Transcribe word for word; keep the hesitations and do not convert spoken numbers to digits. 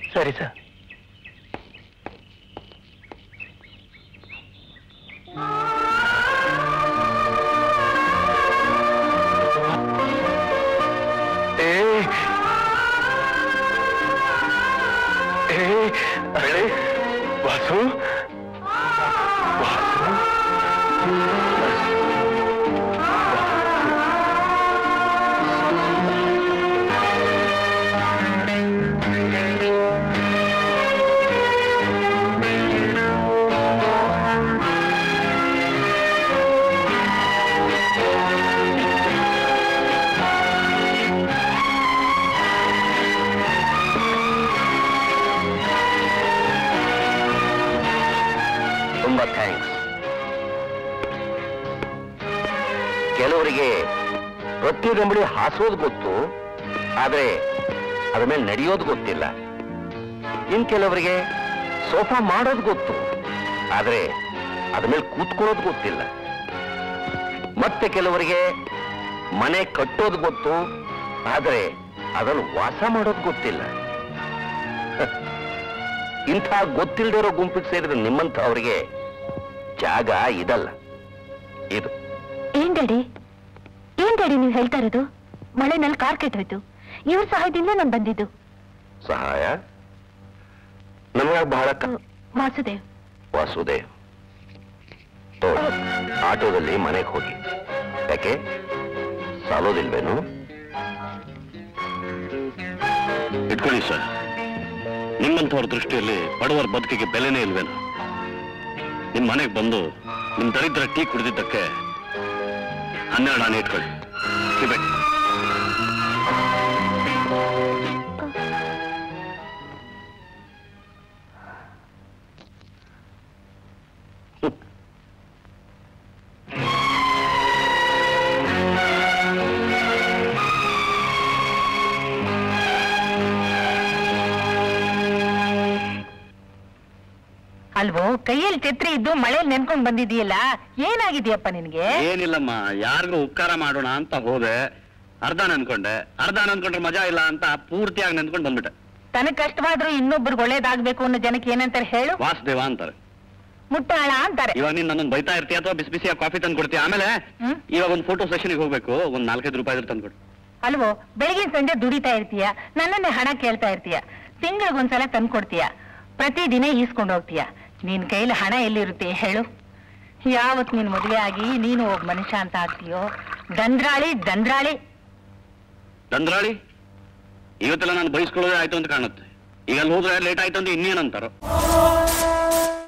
ಸರಿ ಸರ್. ವಾಸು ಕೆಲವರಿಗೆ ರೊಟ್ಟಿ ರಂಬಳಿ ಹಾಸೋದು ಗೊತ್ತು, ಆದ್ರೆ ಅದ್ರ ಮೇಲೆ ನಡೆಯೋದು ಗೊತ್ತಿಲ್ಲ. ಇನ್ ಕೆಲವರಿಗೆ ಸೋಫಾ ಮಾಡೋದು ಗೊತ್ತು, ಆದ್ರೆ ಅದ್ರ ಮೇಲೆ ಕೂತ್ಕೊಳ್ಳೋದು ಗೊತ್ತಿಲ್ಲ. ಮತ್ತೆ ಕೆಲವರಿಗೆ ಮನೆ ಕಟ್ಟೋದು ಗೊತ್ತು, ಆದ್ರೆ ಅದನ್ನು ವಾಸ ಮಾಡೋದು ಗೊತ್ತಿಲ್ಲ. ಇಂಥ ಗೊತ್ತಿಲ್ಲದಿರೋ ಗುಂಪಿಗೆ ಸೇರಿದ ನಿಮ್ಮಂತ ಅವರಿಗೆ ಜಾಗ ಇದಲ್ಲ, ಇದು. ಏನ್ ಡ್ಯಾಡಿ ಏನ್ ಡ್ಯಾಡಿ ನೀವು ಹೇಳ್ತಾ ಇರೋದು? ಮಳೆನಲ್ಲಿ ಕಾರ್ ಕೆಟ್ಟೋಯ್ತು, ಇವ್ರ ಸಹಾಯದಿಂದ ನಾನು ಬಂದಿದ್ದು. ಸಹಾಯ? ನಮಗ ಬಹಳ ವಾಸುದೇವ್ ವಾಸುದೇವ್ ಆಟೋದಲ್ಲಿ ಮನೆಗೆ ಹೋಗಿ. ಯಾಕೆ ಸಾಲೋದಿಲ್ವೇನು? ಇಟ್ಕೊಳ್ಳಿ ಸರ್, ನಿಮ್ಮಂಥವ್ರ ದೃಷ್ಟಿಯಲ್ಲಿ ಬಡವರ ಬದುಕಿಗೆ ಬೆಲೆನೇ ಇಲ್ವೇನು? ನಿಮ್ ಮನೆಗೆ ಬಂದು ನಿಮ್ ದರಿದ್ರ ಟೀ ಕುಡಿದಿದ್ದಕ್ಕೆ ಹನ್ನೆರಡು ಆನೆ ಇಟ್ಕೊಳ್ಳಿ. ಕಿಬೆಟ್ ಅಲ್ವೋ, ಕೈಯಲ್ಲಿ ಛತ್ರಿ ಇದ್ದು ಮಳೆಯಲ್ಲಿ ನೆನ್ಕೊಂಡ್ ಬಂದಿದೀಯಲ್ಲ, ಏನಾಗಿದೆಯಪ್ಪ ನಿನ್ಗೆ? ಏನಿಲ್ಲಮ್ಮ, ಯಾರಿಗೂ ಉಪಕಾರ ಮಾಡೋಣ ಅಂತ ಹೋದೆ, ಅರ್ಧ ನೆನ್ಕೊಂಡೆ. ಅರ್ಧ ನೆನ್ಕೊಂಡ್ರೆ ಮಜಾ ಇಲ್ಲ ಅಂತ ಪೂರ್ತಿಯಾಗಿ ನೆನ್ಕೊಂಡ್ ಬಂದ್ಬಿಟ್ಟೆ. ತನಗ್ ಕಷ್ಟವಾದ್ರೂ ಇನ್ನೊಬ್ರಿಗೆ ಒಳ್ಳೇದಾಗ್ಬೇಕು ಅನ್ನೋ ಜನಕ್ಕೆ ಏನಂತಾರೆ ಹೇಳು? ವಾಸುದೇವ ಅಂತಾರೆ, ಮುಟ್ಟಾಳ ಅಂತಾರೆ. ಇವಾಗ ನೀನ್ ನನ್ನನ್ನು ಬೈತಾ ಇರ್ತೀಯ ಅಥವಾ ಬಿಸಿ ಬಿಸಿಯಾಗಿ ಕಾಫಿ ತಂದು ಕೊಡ್ತೀಯ? ಆಮೇಲೆ ಇವಾಗ ಒಂದು ಫೋಟೋ ಸೆಷನ್ಗೆ ಹೋಗ್ಬೇಕು, ಒಂದ್ ನಾಲ್ಕೈದು ರೂಪಾಯಿ ತಂದ್ಕೊಡು. ಅಲ್ವೋ, ಬೆಳಗಿನ ಸಂಜೆ ದುಡಿತಾ ಇರ್ತೀಯ, ನನ್ನನ್ನೇ ಹಣ ಕೇಳ್ತಾ ಇರ್ತೀಯ, ತಿಂಗಳಿಗೊಂದ್ಸಲ ತಂದ್ಕೊಡ್ತೀಯ, ಪ್ರತಿದಿನ ಈಸ್ಕೊಂಡು ಹೋಗ್ತೀಯ. ನಿನ್ ಕೈಲಿ ಹಣ ಎಲ್ಲಿರುತ್ತೆ ಹೇಳು? ಯಾವತ್ ನೀನ್ ಮದುವೆ ಆಗಿ ನೀನು ಒಬ್ಬ ಮನುಷ್ಯ ಅಂತ ಆಗ್ತೀಯೋ, ದಂದ್ರಾಳಿ ದಂದ್ರಾಳಿ ದಂದ್ರಾಳಿ. ಇವತ್ತೆಲ್ಲ ನಾನು ಬಯಸ್ಕೊಳ್ಳೋದೇ ಆಯ್ತು ಅಂತ ಕಾಣುತ್ತೆ. ಈಗ ಅಲ್ಲಿ ಹೋದ್ರೆ ಲೇಟ್ ಆಯ್ತು ಅಂತ ಇನ್ನೇನಂತಾರೋ.